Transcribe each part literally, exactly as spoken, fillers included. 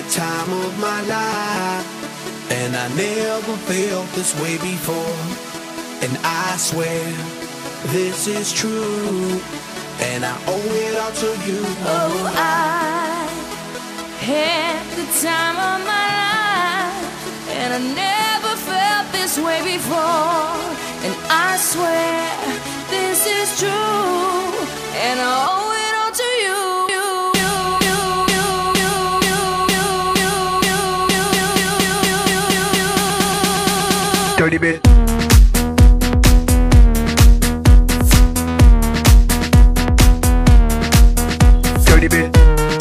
time of my life, and I never felt this way before. And I swear this is true, and I owe it all to you. Oh, I had the time of my life, and I never felt this way before. And I swear this is true, and I owe it all to you. Dirty bit. Dirty bit.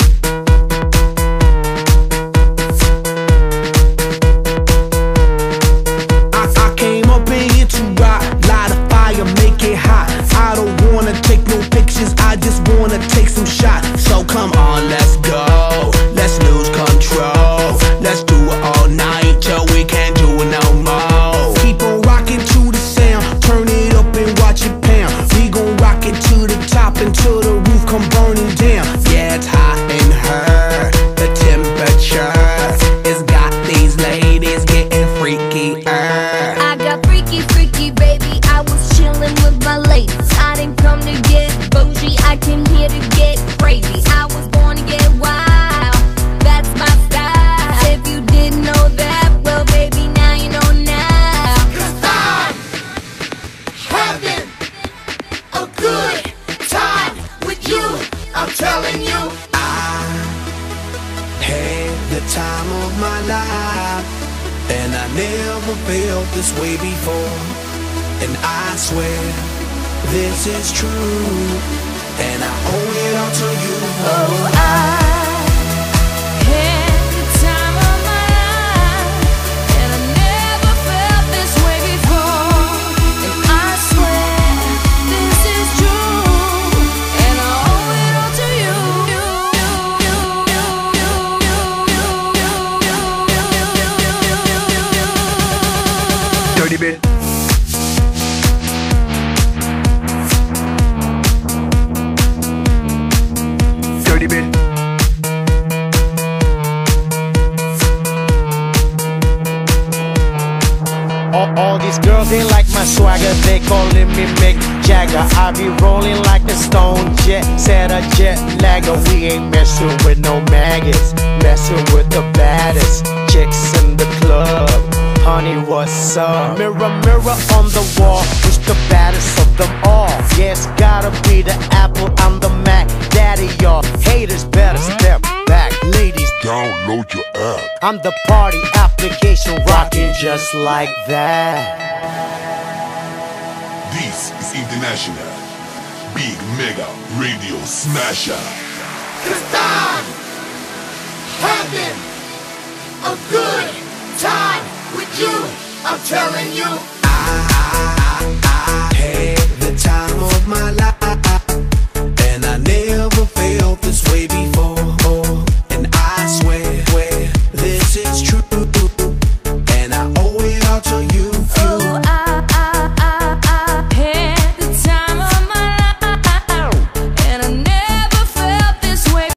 I, I came up in here to rock, light a fire, make it hot. I don't wanna take no pictures, I just wanna take some shots. So come on, let's go, let's lose control. Let's do it all night till we can't do it no more. Keep on rocking to the sound, turn it up and watch it pound. We gon' rock it to the top until the roof come burning down. Yeah, it's hot in her, the temperature it's got these ladies getting freaky. I got freaky, freaky, baby. I was chillin' with my ladies. I didn't come to get bougie, I came here to get crazy. I was born to get wild, that's my style. If you didn't know that, well, baby, now you know now. 'Cause I'm having a good time with you, I'm telling you. I had the time of my life, and I never felt this way before. And I swear this is true, and I owe it all to you. Oh, I had the time of my life, and I never felt this way before. And I swear this is true, and I owe it all to you. Dirty bit. Dirty bit. All, all these girls, they like my swagger, they calling me Mick Jagger. I be rolling like a stone jet, set a jet lagger. We ain't messing with no maggots, messing with the baddest chicks in the club. Honey, what's up? Mirror, mirror on the wall, who's the baddest of them all? Yeah, it's gotta be the Apple, I'm the Mac. Daddy, y'all haters better step back. Ladies, download your app. I'm the party application, rocking just like that. This is International Big Mega Radio Smasher. 'Cause I'm having a good time with you, I'm telling you.